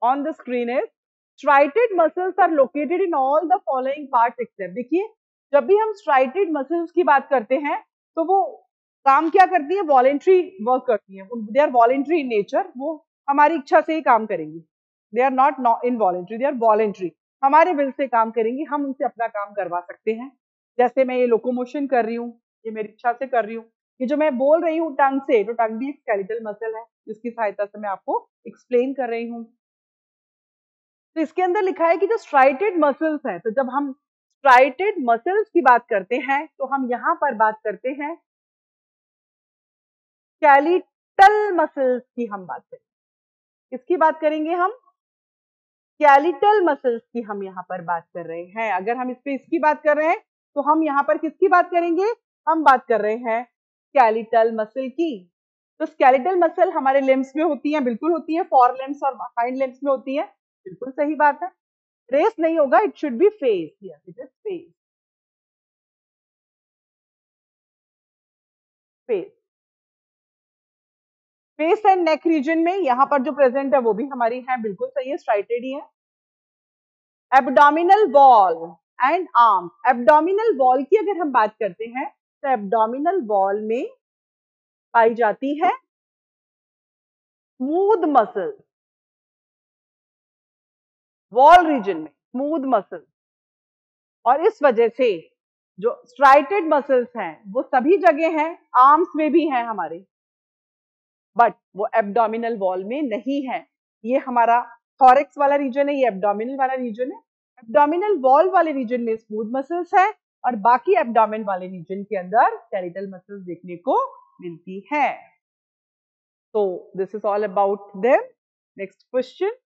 On the screen is striated muscles are located in all the following parts except। देखिए जब भी हम striated muscles की बात करते हैं तो वो काम क्या करती है, वॉलेंट्री वर्क करती है, they are voluntary in nature, वो हमारी इच्छा से ही काम करेंगी, they are not involuntary, they are voluntary, हमारे विल से काम करेंगी, हम उनसे अपना काम करवा सकते हैं। जैसे मैं ये लोकोमोशन कर रही हूँ, ये मेरी इच्छा से कर रही हूँ, ये जो मैं बोल रही हूँ टंग से, तो टंग भी एक स्केलेटल मसल है जिसकी सहायता से मैं आपको एक्सप्लेन कर रही हूँ। तो इसके अंदर लिखा है कि जो स्ट्राइटेड मसल्स है, तो जब हम स्ट्राइटेड मसल्स की बात करते हैं तो हम यहाँ पर बात करते हैं स्केलेटल मसल्स की, हम बात करेंगे, किसकी बात करेंगे हम, स्केलेटल मसल्स की हम यहाँ पर बात कर रहे हैं। अगर हम इस पे इसकी बात कर रहे हैं तो हम यहाँ पर किसकी बात करेंगे, हम बात कर रहे हैं स्केलेटल मसल की। तो स्केलेटल मसल हमारे लिम्स में होती हैं, बिल्कुल होती है, फॉर लिम्स और हाइंड लिम्स में होती है, बिल्कुल सही बात है। रेस नहीं होगा, it should be face, yes it is face, face, face and neck region में यहाँ पर जो प्रेजेंट है वो भी हमारी है, बिल्कुल सही है, स्ट्राइटेड ही है। Abdominal wall and arm, abdominal wall की अगर हम बात करते हैं तो एब्डोमिनल वॉल में पाई जाती है स्मूथ मसल, वॉल रीजन में स्मूथ मसल, और इस वजह से जो स्ट्राइटेड मसल्स हैं वो सभी जगह हैं, आर्म्स में भी हैं हमारे, बट वो एब्डोमिनल वॉल में नहीं है। ये हमारा थॉरेक्स वाला रीजन है, ये एब्डोमिनल वाला रीजन है। एब्डोमिनल वॉल वाले रीजन में स्मूथ मसल्स है और बाकी एब्डोमेन वाले रीजन के अंदर स्केलेटल मसल्स देखने को मिलती है। So this is all about them. Next question.